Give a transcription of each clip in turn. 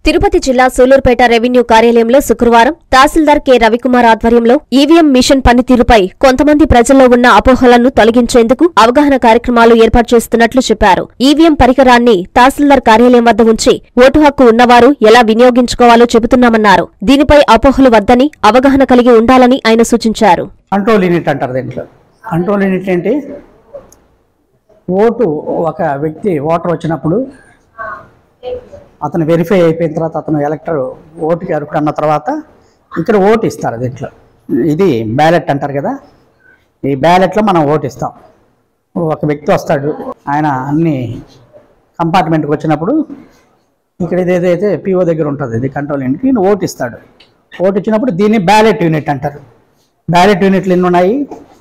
తిరుపతి జిల్లా సూలూరుపేట రెవెన్యూ కార్యాలయంలో శుక్రవారం తహసీల్దార్ కె రవికుమార్ ఆధ్వర్యంలో ఈవీఎం మిషన్ పనితీరుపై కొంతమంది ప్రజల్లో ఉన్న అపోహలను తొలగించేందుకు అవగాహన కార్యక్రమాలు ఏర్పాటు చేస్తున్నట్లు చెప్పారు. ఈవీఎం పరికరాన్ని తహసీల్దార్ కార్యాలయం వద్ద ఉంచి ఓటు హక్కు ఉన్నవారు ఎలా వినియోగించుకోవాలో చెబుతున్నామన్నారు. దీనిపై అపోహలు వద్దని అవగాహన కలిగి ఉండాలని ఆయన సూచించారు. కంట్రోల్ యూనిట్ అంటారు. దీంట్లో కంట్రోల్ యూనిట్ ఏంటి? ఓటు ఒక వ్యక్తి ఓటర్ వచ్చినప్పుడు అతను వెరిఫై అయిపోయిన తర్వాత అతను ఎలక్టర్ ఓటుకి అర్హుడు అన్న తర్వాత ఇక్కడ ఓటు ఇస్తారు. దీంట్లో ఇది బ్యాలెట్ అంటారు కదా. ఈ బ్యాలెట్లో మనం ఓటు ఇస్తాం. ఒక వ్యక్తి వస్తాడు, ఆయన అన్ని కంపార్ట్మెంట్కి వచ్చినప్పుడు ఇక్కడ ఇదేదైతే పిఓ దగ్గర ఉంటుంది, ఇది కంట్రోల్ యూనిట్, ఈయన ఓటు ఇస్తాడు. ఓటు ఇచ్చినప్పుడు దీన్ని బ్యాలెట్ యూనిట్ అంటారు. బ్యాలెట్ యూనిట్లు ఎన్ని ఉన్నాయి?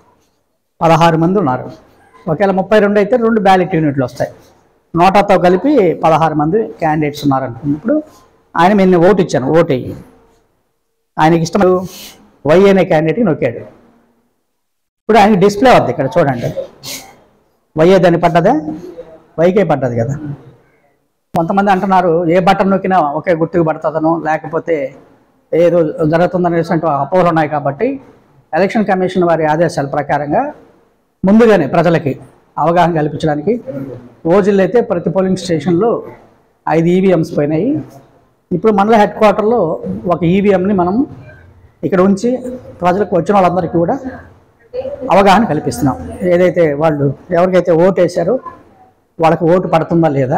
16 మంది ఉన్నారు. ఒకవేళ 32 అయితే 2 బ్యాలెట్ యూనిట్లు వస్తాయి. నోటాతో కలిపి 16 మంది క్యాండిడేట్స్ ఉన్నారనుకున్నప్పుడు ఆయన నేను ఓటు ఇచ్చాను, ఓటు అయ్యి ఆయనకి ఇష్టం వై అనే క్యాండిడేట్కి నొక్కాడు. ఇప్పుడు ఆయనకి డిస్ప్లే అవుద్ది. ఇక్కడ చూడండి, వై దాన్ని పడ్డదే, వైకే పడ్డది కదా. కొంతమంది అంటున్నారు ఏ బటన్ నొక్కినా ఒకే గుర్తుకు పడుతుందనో లేకపోతే ఏదో జరుగుతుందనేసి అపోహలు ఉన్నాయి. కాబట్టి ఎలక్షన్ కమిషన్ వారి ఆదేశాల ప్రకారంగా ముందుగానే ప్రజలకి అవగాహన కల్పించడానికి రోజుల్లో అయితే ప్రతి పోలింగ్ స్టేషన్లో 5 ఈవీఎంస్ పోయినాయి. ఇప్పుడు మండల హెడ్ క్వార్టర్లో ఒక ఈవీఎంని మనం ఇక్కడ ఉంచి ప్రజలకు వచ్చిన వాళ్ళందరికీ కూడా అవగాహన కల్పిస్తున్నాం. ఏదైతే వాళ్ళు ఎవరికైతే ఓటు వేశారో వాళ్ళకి ఓటు పడుతుందా లేదా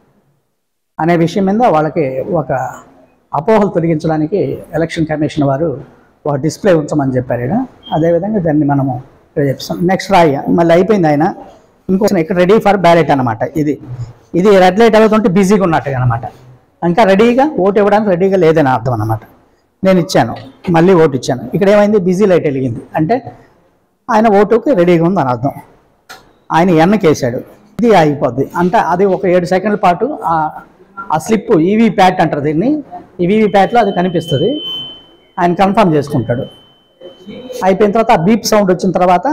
అనే విషయం మీద వాళ్ళకి ఒక అపోహలు తొలగించడానికి ఎలక్షన్ కమిషన్ వారు ఒక డిస్ప్లే ఉంచమని చెప్పారు. అదేవిధంగా దాన్ని మనము ఇక్కడ చెప్తాం. నెక్స్ట్ రాయ మళ్ళీ అయిపోయింది. ఆయన ఇంకొక ఇక్కడ రెడీ ఫర్ బ్యాలెట్ అనమాట. ఇది రెడ్ లైట్ అవుతుంటే బిజీగా ఉన్నట్టుగా అనమాట. ఇంకా రెడీగా ఓటు ఇవ్వడానికి రెడీగా లేదని అర్థం అనమాట. నేను ఇచ్చాను, మళ్ళీ ఓటు ఇచ్చాను. ఇక్కడ ఏమైంది? బిజీ లైట్ వెలిగింది అంటే ఆయన ఓటుకి రెడీగా ఉంది అని అర్థం. ఆయన ఎన్నకేసాడు, ఇది అయిపోద్ది అంటే అది ఒక 7 సెకండ్ల పాటు ఆ స్లిప్ ఈవీ ప్యాట్ అంటారు దీన్ని. ఈ ఈవీ ప్యాట్లో అది కనిపిస్తుంది. ఆయన కన్ఫర్మ్ చేసుకుంటాడు. అయిపోయిన తర్వాత ఆ బీప్ సౌండ్ వచ్చిన తర్వాత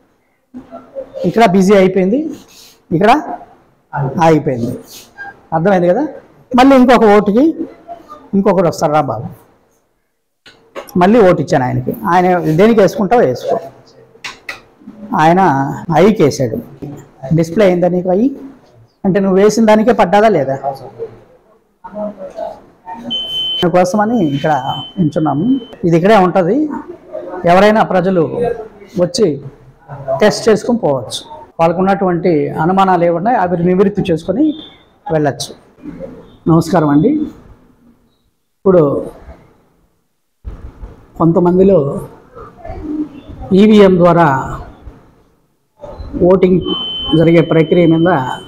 ఇక్కడ బిజీ అయిపోయింది, ఇక్కడ ఆగిపోయింది. అర్థమైంది కదా. మళ్ళీ ఇంకొక ఓటుకి ఇంకొకరు వస్తారు, రా బాబు మళ్ళీ ఓటు ఇచ్చాను ఆయనకి. ఆయన దేనికి వేసుకుంటావో వేసుకో. ఆయన ఐకి వేసాడు. డిస్ప్లే అయిందా నీకు? అయ్యి అంటే నువ్వు వేసిన దానికే పడ్డాదా లేదా కోసమని ఇక్కడ ఉంచున్నాము. ఇది ఇక్కడే ఉంటుంది. ఎవరైనా ప్రజలు వచ్చి టెస్ట్ చేసుకుని పోవచ్చు. వాళ్ళకు ఉన్నటువంటి అనుమానాలు ఏమున్నాయి అవి నివృత్తి చేసుకొని వెళ్ళచ్చు. నమస్కారం అండి. ఇప్పుడు కొంతమందిలో ఈవీఎం ద్వారా ఓటింగ్ జరిగే ప్రక్రియ మీద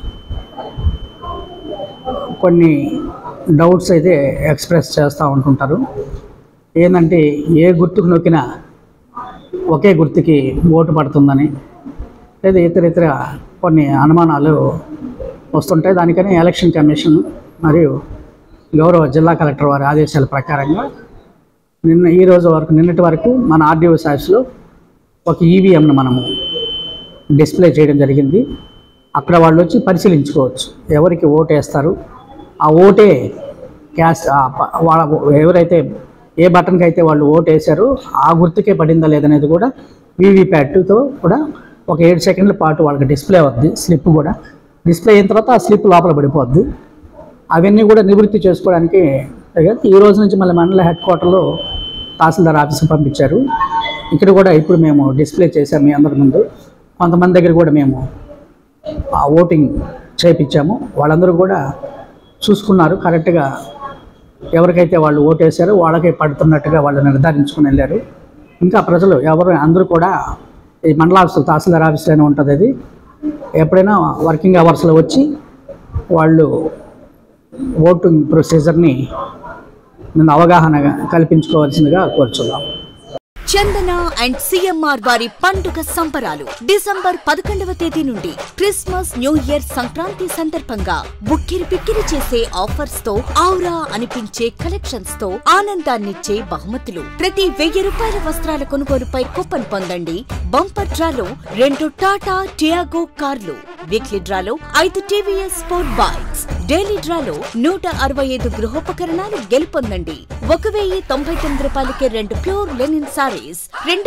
కొన్ని డౌట్స్ అయితే ఎక్స్ప్రెస్ చేస్తూ ఉంటుంటారు. ఏంటంటే ఏ గుర్తుకు నొక్కినా ఒకే గుర్తుకి ఓటు పడుతుందని, లేదా ఇతర కొన్ని అనుమానాలు వస్తుంటాయి. దానికని ఎలక్షన్ కమిషన్ మరియు గౌరవ జిల్లా కలెక్టర్ వారి ఆదేశాల ప్రకారంగా నిన్నటి వరకు మన ఆర్డీఓ ఆఫీస్లో ఒక ఈవీఎంను మనము డిస్ప్లే చేయడం జరిగింది. అక్కడ వాళ్ళు వచ్చి పరిశీలించుకోవచ్చు ఎవరికి ఓటు వేస్తారు, ఆ ఓటే క్యాస్ట్ వాళ్ళ ఎవరైతే ఏ బటన్కి అయితే వాళ్ళు ఓటు వేశారో ఆ గుర్తుకే పడిందా లేదనేది కూడా వీవీప్యాట్తో కూడా ఒక 7 సెకండ్ల పాటు వాళ్ళకి డిస్ప్లే అవుద్ది. స్లిప్ కూడా డిస్ప్లే అయిన తర్వాత ఆ స్లిప్ లోపల పడిపోద్ది. అవన్నీ కూడా నివృత్తి చేసుకోవడానికి ఈ రోజు నుంచి మళ్ళీ మండల హెడ్ క్వార్టర్లో తహసీల్దార్ ఆఫీస్కి పంపించారు. ఇక్కడ కూడా ఇప్పుడు మేము డిస్ప్లే చేసాము మీ అందరి ముందు. కొంతమంది దగ్గర కూడా మేము ఆ ఓటింగ్ చేయించాము. వాళ్ళందరూ కూడా చూసుకున్నారు. కరెక్ట్గా ఎవరికైతే వాళ్ళు ఓటు వేశారో వాళ్ళకే పడుతున్నట్టుగా వాళ్ళు నిర్ధారించుకుని వెళ్ళారు. ఇంకా ప్రజలు అందరూ కూడా ఈ మండల ఆఫీసులో తహసీల్దార్ ఆఫీస్లోనే ఉంటుంది. అది ఎప్పుడైనా వర్కింగ్ అవర్స్లో వచ్చి వాళ్ళు ఓటింగ్ ప్రొసీజర్ని అవగాహన కల్పించుకోవాల్సిందిగా కోరుచున్నాం. చందన అండ్ సిఎంఆర్ వారి పండుగ సంబరాలు డిసెంబర్ 11వ తేదీ నుండి క్రిస్మస్ న్యూ ఇయర్ సంక్రాంతి సందర్భంగా బుక్కిరి పిక్కిరి చేసే ఆఫర్స్ తో ఔరా అనిపించే కలెక్షన్స్ తో ఆనందాన్నిచ్చే బహుమతులు. ప్రతి 1000 రూపాయల వస్త్రాల కొనుగోలుపై కూపన్ పొందండి. బంపర్ డ్రాలో 2 టాటా టియాగో కార్లు, వీక్లీ డ్రాలో 5 టీవీఎస్ స్పోర్ట్ బైక్స్, డైలీ డ్రాలో 165 గృహోపకరణాలు గెలుపొందండి. 1099 రూపాయలకే 2 ప్యూర్ లెనిన్ సారీస్,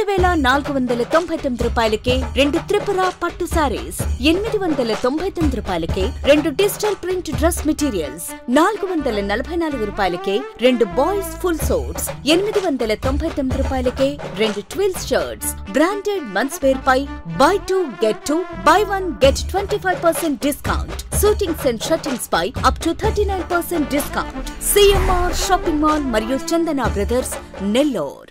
2499 రూపాయలకే 2 త్రిపుర పట్టు సారీస్, 899 రూపాయలకే 2 డిజిటల్ ప్రింట్ డ్రెస్ మెటీరియల్స్, 444 రూపాయలకే 2 బాయ్స్ ఫుల్ సూట్స్, 899 రూపాయలకే 2 twills shirts. Branded men's wear పై buy 2 get 2, buy 1 get 25% discount. Suitings and shuttings పై up to 39% discount. CMR shopping mall మరియు చందన బ్రదర్స్, నెల్లూరు.